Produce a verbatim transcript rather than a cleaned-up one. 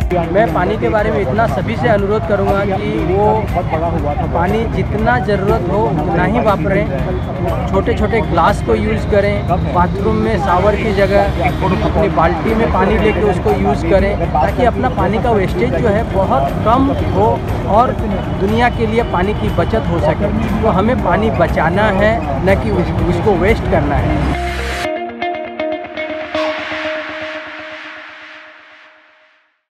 मैं पानी के बारे में इतना सभी से अनुरोध करूंगा कि वो पानी जितना ज़रूरत हो उतना ही वापरें। छोटे छोटे ग्लास को यूज़ करें, बाथरूम में शावर की जगह अपनी बाल्टी में पानी लेके उसको यूज़ करें, ताकि अपना पानी का वेस्टेज जो है बहुत कम हो और दुनिया के लिए पानी की बचत हो सके। तो हमें पानी बचाना है, न कि उसको वेस्ट करना है।